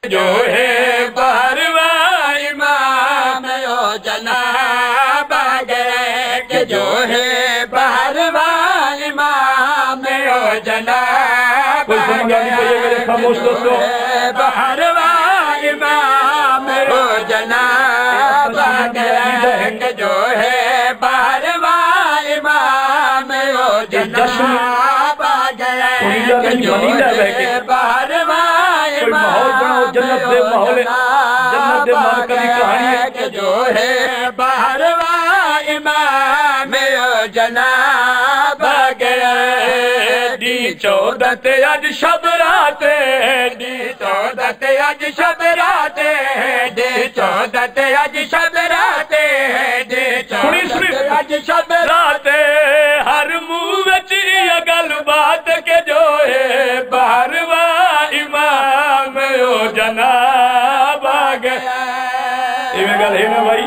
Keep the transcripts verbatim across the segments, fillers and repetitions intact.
جو ہے بہرواں امام او جناب آ گئے کہ جو ہے بہرواں امام او جناب آ گئے جو ہے بہرواں امام او جناب آ گئے کہ جو ہے بہرواں امام او جناب آ گئے کہ جو ہے بہرواں امام جنت دے ماحول جنت دے مالک دی کہانی ہے کہ جو ہے بہرواں امام او جناب آ گئے دی چودہ تے اج شب رات دی چودہ تے اج شب رات دی چودہ تے اج شب رات دی چودہ تے اج شب رات ہر منہ وچ یہ گل بات کہ جو ہے بہرواں امام او جناب آ گئے ایویں گل ہے نا بھائی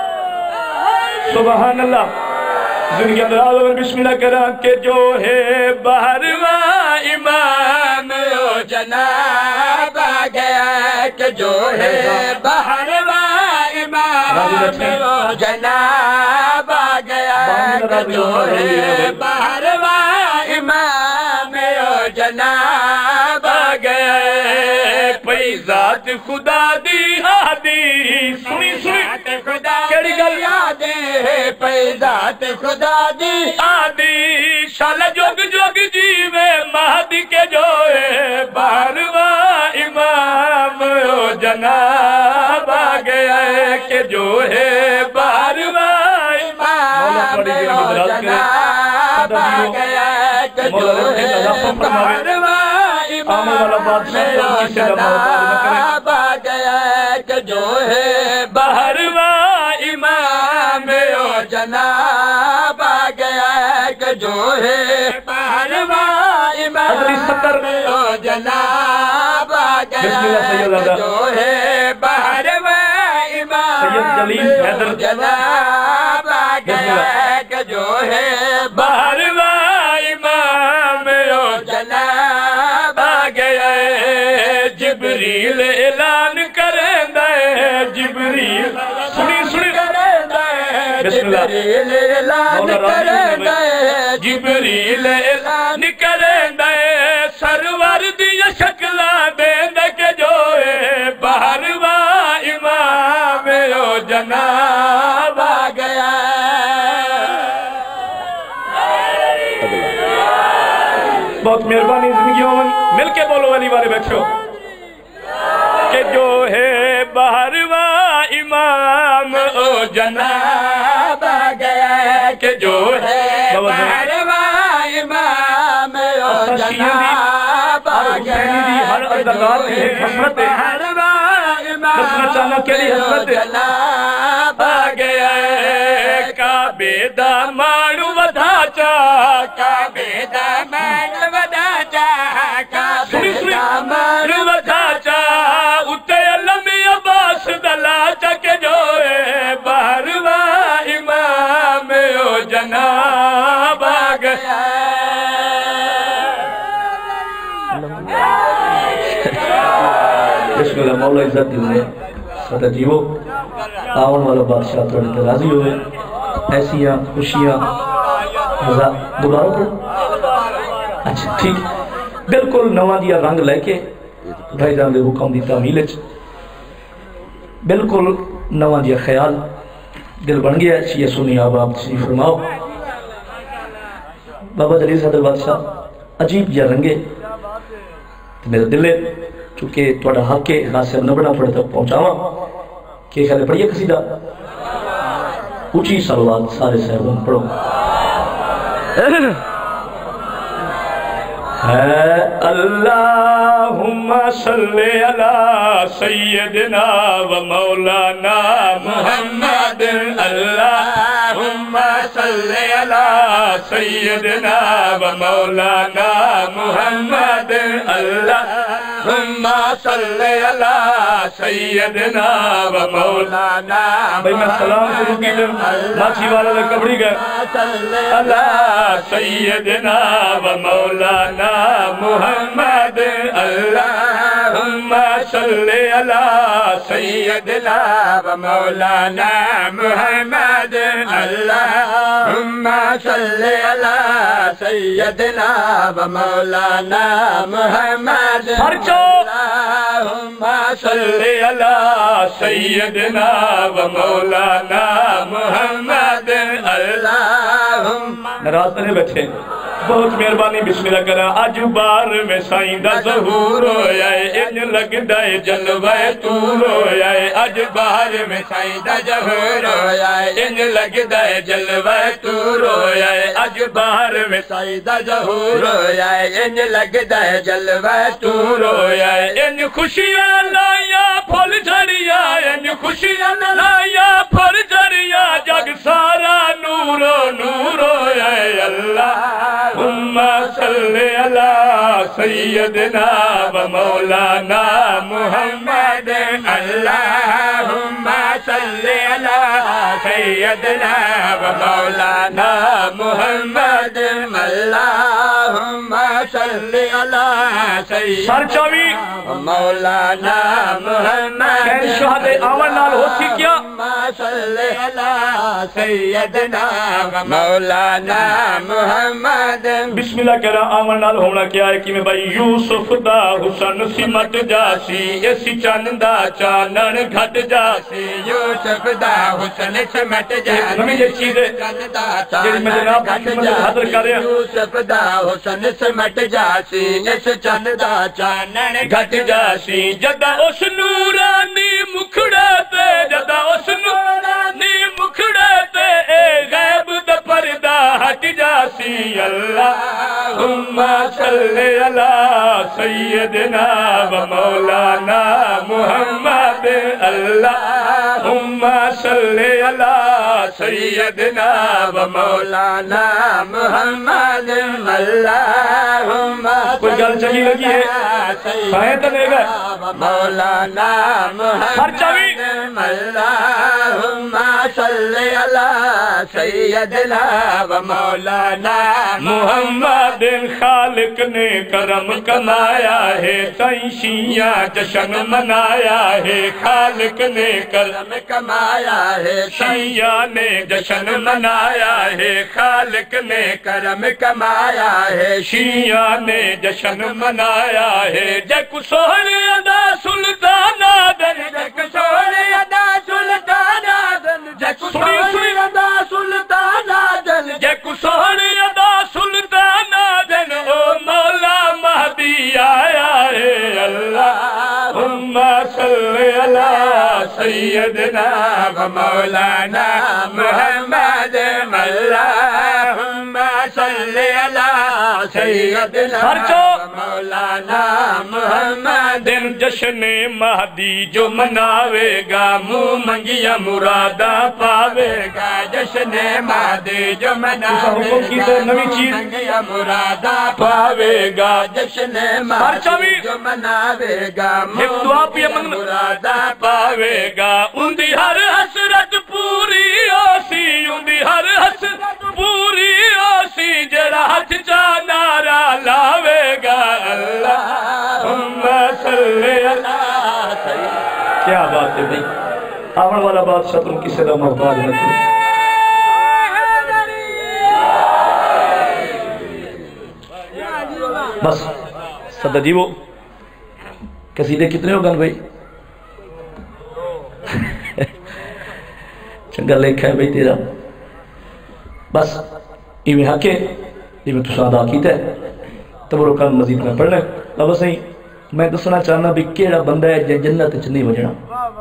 سبحان اللہ دنیا دراز اور بسم اللہ کرا کہ جو ہے بہرواں امام او جناب آ گیا کہ جو ہے بہرواں امام او جناب آ گیا کہ جو ہے بہرواں امام او جناب آ گیا پئی ذات خدا دی ہادی سنی سنی خدا کیڑی گل یاد ہے پئی ذات خدا دی ہادی شال جوگ جوگ جیوے مہدی کے جو ہے بہرواں امام او جناب آ گیا ہے کہ جو ہے بہرواں امام او جناب آ گیا ہے کہ جو ہے بہرواں امام او جناب آ گیا ہے کہ جو ہے بہرواں امام او جناب آ گیا ہے کہ جو ہے بہرواں امام او جناب آ گیا ہے کہ جو ہے بہرواں امام او جناب آ گیا ہے کہ جو ہے بہرواں امام او جناب آ گیا ہے جبریل اعلان کریں دے جبریل سنی سنی جبریل اعلان کریں دے جبریل اعلان کریں دے سرور دی شکلاں دے دے کہ جو ہے بہرواں امام او جناب آ گیا بہت مہربانی زندگیوں میں مل کے بولو والی والے بیٹھو کہ جو ہے بہرواں امام او جناب آ گیا کہ جو ہے بہرواں امام او جناب آ گیا بہرواں امام او جناب آ گیا کعبے دا مانو ودا چا کعبے دا مانو ودا چا کعبے دا مانو ودا چا اتے علم عباس دلا چک جو ہے بہرواں امام او جناب آ گیا بسم اللہ مولا عزت دل نے سادہ جیو آون والا بادشاہ توڑے تے راضی ہوئے ایسیاں خوشیاں دوبارہ پڑھ اچھا ٹھیک بالکل نواں دیا رنگ لے کے بھائی جان دے حکم دی تعمیل وچ بالکل نواں دیا خیال دل بن گیا یہ سنی آپ آپ تشریف فرماؤ بابا جلیل صدر بادشاہ عجیب جا رنگے میرا دل ہے چونکہ توڑا حق کے ناصر نبڑا پڑھے تک پہنچاواں کہ خیال پڑھئے قصیدہ اچھی صلوات سارے صحبان پڑھو اللہم صلی علی سیدنا و مولانا محمد اللہم صلی علی سیدنا و مولانا محمد اللہم صلی علی سیدنا و مولانا بھائی میں سلام شروع کی دن ماچھی والا دے کبڑی گئے اللہ سیدنا و مولانا محمد اللہ اللہم صلی علی سیدنا و مولانا محمد اللہم صلی علی سیدنا و مولانا محمد اللہم صلی علی سیدنا و مولانا محمد اللہم ناراض نہیں بیٹھے بہت مہربانی بسم اللہ کرا اج بار میں سائیں دا ظہور ہویا ہے ان لگدا ہے جلوہ طور ہویا ہے اج بار میں سائیں دا ظہور ہویا ہے ان لگدا ہے جلوہ طور ہویا ہے اج بار میں سائیں دا ظہور ہویا ہے ان لگدا ہے جلوہ طور ہویا ہے ان خوشیاں لایا پھول جھڑیا ان خوشیاں لایا پھول جھڑیا جگ سارا نور نور ہویا ہے اللہم صلی علی سیدنا و مولانا محمد اللہم صلی علی سیدنا و مولانا محمد اللہم صلی علی سیدنا و مولانا محمد خیر شہد آمن نال ہو سی کیا صلی علی سیدنا و مولانا محمد بسم اللہ کرا آمن نال ہونا کیا ہے کہ میں بھائی یوسف دا حسن سمٹ جاسی اسی چاندہ چانن گھٹ جاسی یوسف دا حسن سمٹ جاسی ہمیں یہ چیزیں جیسے میں جناب حضر کر رہے ہیں یوسف دا حسن سمٹ جاسی اس چاندہ چانن گھٹ جاسی جدہ اس نورانی مکھڑے تے جدہ اس نورانی مکھڑے تے اے غیب دا پردہ ہٹ جاسی اللہم صلی علی سیدنا و مولانا محمد اللہم صلی علی سیدنا و مولانا محمد اللہم کوئی گل چلی لگی ہے سائیں تنے گئے مولانا محمد اللہم صلی علی سیدنا و مولانا محمد خالق نے کرم کمایا ہے سائیں شیعہ جشن منایا ہے خالق نے کرم کمایا ہے شیعہ نے جشن منایا ہے خالق نے کرم کمایا ہے شیعہ نے جشن منایا ہے جک سوہر ادا سلطانہ دن جک سوہر ادا سلطانہ دن جک سوہر ادا سلطانہ دن جک سوہر ادا سلطانہ دن او مولا مہدی آیا ہے اللہم صلی علی سیدنا و مولانا محمد اللہم صلی علی سیدنا و مولانا محمد دن جشن مہدی جو مناوے گا منہ منگیا مرادہ پاوے گا جشن مہدی جو مناوے گا نوی چیز منگیا مرادہ پاوے گا جشن مہدی جو مناوے گا ایک دعا پی امن مرادہ پاوے گا ان دی ہر حسرت پوری آسی ان دی ہر حسرت پوری آسی جڑا ہتھ چا نارا لاوے گا اللہم صلی علی سیدنا کیا بات ہے بھئی آمن والا بادشاہ تم کسی دا محتاج نہ کرو بس صدہ جی وہ قصیدے کتنے ہو گن بھئی چنگا لکھا ہے بھئی تیرا بس یہ میں حق ہے یہ میں تسا ادا کیتا ہے تب وہ کام مزید میں پڑھنا ہے اب صحیح میں دسنا چاہنا بھی کیڑا بندہ ہے جے جنت وچ نہیں وجنا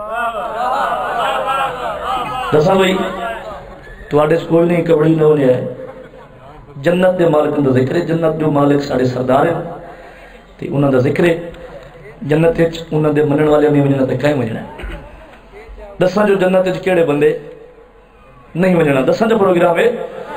دسا بھئی تواڈے کوئی نہیں کبڑی نہ ہونے ہے جنت دے مالک دا ذکر ہے جنت جو مالک ساڑے سردار ہیں تے انہاں دا ذکر ہے جنت وچ انہاں دے منن والے نہیں وجنا تے کہیں وجنا ہے دساں جو جنت وچ کیڑے بندے نہیں وجنا دساں جو پروگرام ہے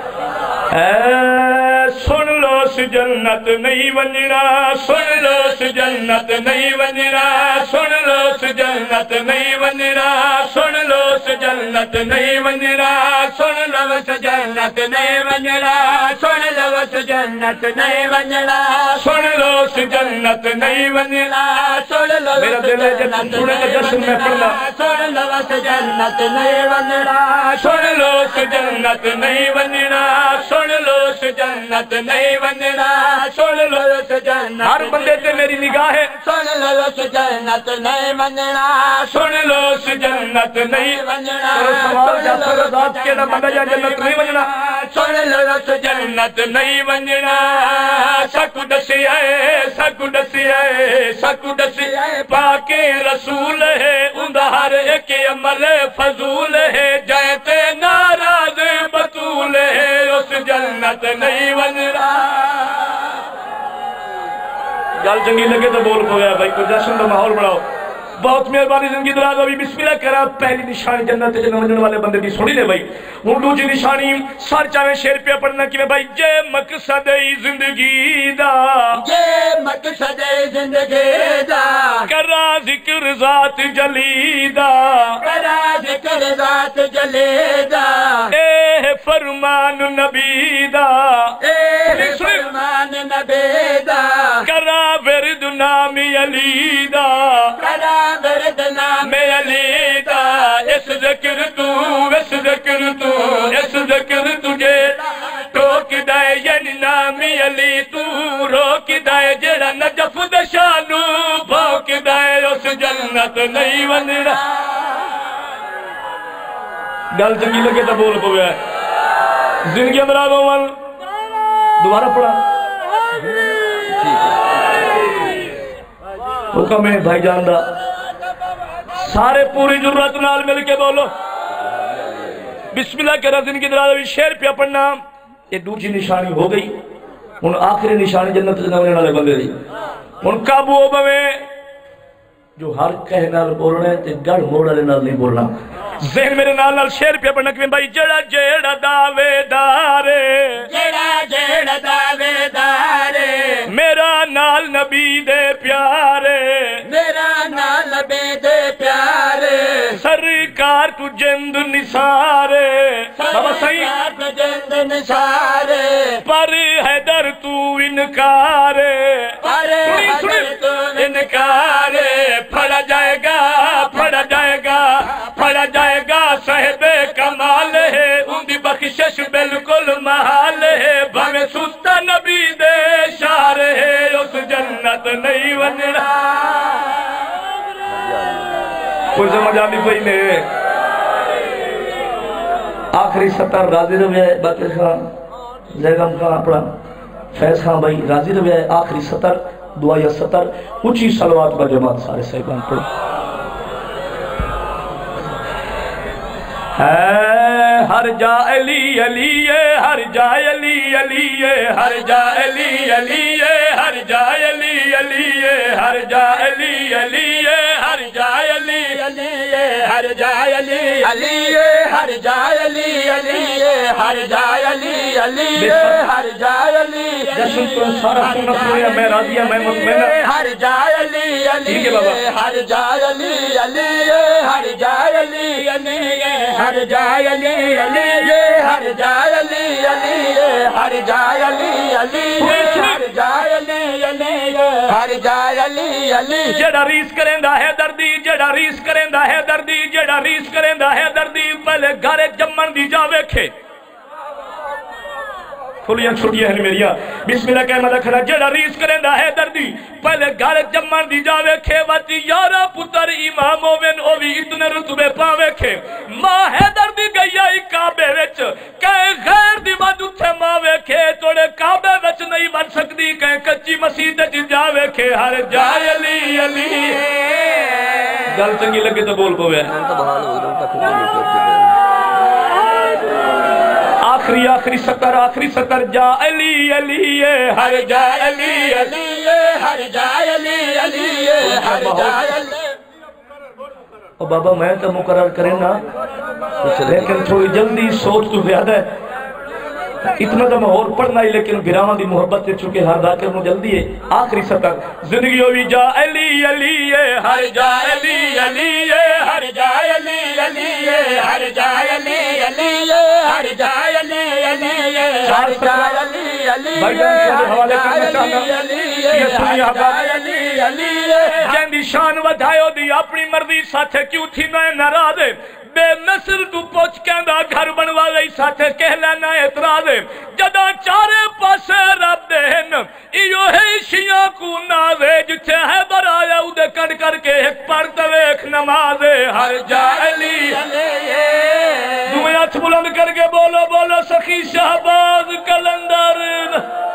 اے سن لو اس جنت نہیں وجنا سن لو اس جنت نہیں وجنا سن لو اس جنت نہیں وجنا سن لو اس جنت نہیں وجنا سن لو اس جنت نہیں وجنا سن لو اس جنت نہیں وجنا سن لو اس جنت نہیں وجنا سن لو میرا دل ہے جب تم سنے کا جشن میں پڑھنا سن لو اس جنت نہیں وننا سن لو اس جنت نہیں وننا سن لو اس جنت نہیں وننا سن لو اس جنت ہر بندے تے میری نگاہ ہے سن لو اس جنت نہیں وننا سن لو اس جنت نہیں وننا سوال جاتا ہے ذات کے نہ بندہ جا جنت نہیں وننا سن لو اس جنت نہیں وننا سکو دسی ہے سکو دسی ہے سکو دسی ہے پاک رسول ہے اندہ ہر ایک عمل فضول ہے جائتے ناراض بطول ہے اس جنت نہیں وننا گل چنگی لگے تو بول پو گیا بھائی کوئی جشن کا ماحول بناؤ بہت مہربانی زندگی دراز ابھی بسم اللہ کرا پہلی نشانی جنت تے نمجن والے بندے دی سنی دے بھائی ہوں دوجی نشانی سر چاہے شیر پہ پڑھنا کی میں بھائی جے مقصد زندگی دا یہ مقصد زندگی دا کرا ذکر ذات جلی دا کرا ذکر ذات جلی دا اے فرمان نبی دا اے فرمان نبی دا کرا ورد نام علی دا کرا ورد نام علی دا اس ذکر تو اس ذکر تو اس ذکر تجھے ٹوک دائے یعنی نام علی تو روک دائے جڑا نجف دشانو بھوک دائے اس جنت نہیں وننا گل چنگی لگے تو بول پو گیا زندگی امراض اول دوبارہ پڑھا حکم ہے بھائی جان دا سارے پوری ضرورت نال مل کے بولو بسم اللہ کے رزن کی دراز شیر پہ پڑھنا یہ دوسری نشانی ہو گئی ان آخری نشانی جنت سے نونے والے بندے دی ان قابو ہو بوے جو ہر کہہ نال بولنا ہے تے گڑ موڑ والے نال نہیں بولنا ذہن میرے نال نال شیر پہ پڑھنا کہ بھائی جڑا جیڑا دعوے دارے جڑا جڑا دعوے دارے میرا نال نبی دے پیارے میرا نال نبی دے پیارے سرکار تو جند نثارے بابا صحیح سرکار جند نثارے پر حیدر تو انکارے پر حیدر تو انکارے پھڑا جائے گا پھڑا جائے گا پھڑا جائے گا صاحب کمال ہے ان دی بخشش بالکل محال ہے بھویں سستا نبی دے شار ہے اس جنت نہیں وننا کوئی سمجھ آنی کوئی نہیں آخری ستر راضی رویہ ہے باقی خان زیگم خان اپنا فیض خان بھائی راضی رویہ ہے آخری ستر دعا یا ستر اونچی صلوات با جماعت سارے صاحبان پڑھو ہر جا علی علی ہر جا علی علی ہر جا علی علی ہر جا علی علی ہر جا علی علی ہر جا علی علی ہر جائے علی علی ہر جائے علی علی ہر جائے علی علی ہر جائے علی جشن کو سارا سننا سنیا میں راضی میں مطمئن ہر جائے علی علی ہر جائے علی علی ہر جائے علی علی ہر جائے علی علی ہر جائے علی علی ہر جائے علی علی ہر جائے علی علی ہر جائے علی علی جڑا ریس کریندا ہے دردی جڑا ریس کریندا ہے دردی جڑا ریس کریندا ہے دردی پہلے گھر جمن دی جا ویکھے کھلیاں چھوٹیاں ہیں میریا بسم اللہ کہہ مدہ کھڑا جڑا ریس کریندا ہے دردی پہلے گھر جمن دی جا ویکھے واتی یارا پتر امام ہووین او بھی اتنے رتبے پا ویکھے ماں ہے دردی گئی آئی کعبے وچ کہیں غیر دی بات اتھے ماں ویکھے توڑے کعبے وچ نہیں بن سکتی کہیں کچی مسیح تے جا ویکھے ہر جائے علی علی گل چنگی لگے تو بول پوے آخری آخری ستر آخری ستر جا علی علی ہر جا علی علی ہر جائے علی علی ہر جائے علی اور بابا میں تو مقرر کریں نا لیکن تھوڑی جلدی سوچ تو زیادہ ہے اتنا تو میں اور پڑھنا ہی لیکن گرامان دی محبت سے چکے ہر داکر میں جلدی ہے آخری ستر زندگی ہوئی جا علی علی ہر جا علی علی ہر جا علی علی ہر جا علی علی ہر جائے علی علی ہر جائے علی علی بھائی جان سے حوالے کرنا چاہتا علی یہ سنی ہر حباب جائے علی علی علی جن دی شان ودھائیو دی اپنی مرضی ساتھ کیوں تھی نہ ناراض بے نصر تو پوچھ کہندا گھر بنوا گئی ساتھ کہہ لینا اعتراض جدا چارے پاسے رب دین ایو ہے شیعہ کو نازے جتھے ہے برایا او دے کڑ کر کے ایک پرد ویکھ نماز ہر جا علی دو ہاتھ بلند کر کے بولو بولو سخی شہباز کلندر